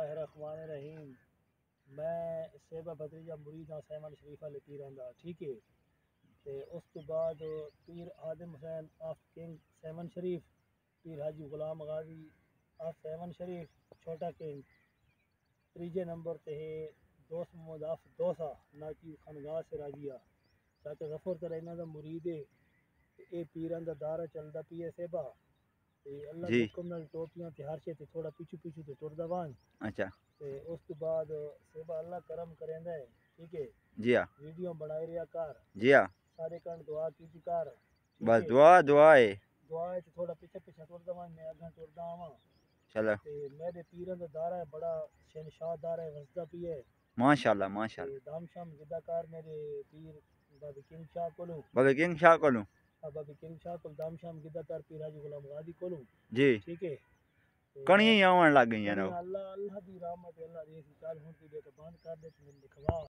اللہ الرحمن الرحیم. میں سیبا بدریجہ مرید ہاں سیمن شریف والے پیراں دا, ٹھیک ہے. تے اس تو بعد پیر آدم حسین of king سیمن Sharif, Pir Haji Ghulam Ghazi of سیمن شریف چھوٹا کنگ. تیجے نمبر تے ہے دوست محمد آف دوسا ناچی خانگاہ سے راجیہ. چاچا غفور تر انہاں دا مرید ہے. اے پیراں دا دارہ چلدا پی ہے سیبا. اللہ جی کے حکم نال ٹوپیاں تے ہر شے تے تھوڑا پیچھو پیچھو تے ٹردا وان. اچھا تے اس تو بعد سیبا اللہ کرم کریندا ہے, ٹھیک ہے. جی ہاں ویڈیو بنائی رہا کر, جی ہاں سارے کن دعا کیتی کر, ٹھیک بس ہے. دعا ہے. دعا ہے تھوڑا پیچھے پیچھے ٹردا وان, میں اگاں ٹردا آواں. چلو تے میرے پیراں دا دارہ ہے بڑا شہنشاہ دارہ ہے, وسدا پی ہے. ماشاءاللہ تے ماشاءاللہ. دام شام گدا کار میرے پیر بابی کنگ شاہ کولوں, بابا کنگ شاہ کو لوں. بابی کنگ شاہ کول دام شام گدا کار پیر حاجی غلام غازی کولوں, جی ٹھیک ہے. کڑیاں ہی آون لگ گئی ہیں. اللہ اللہ دی رحمت, اللہ دی چال ہون کی بے بند کر دے تے لکھوا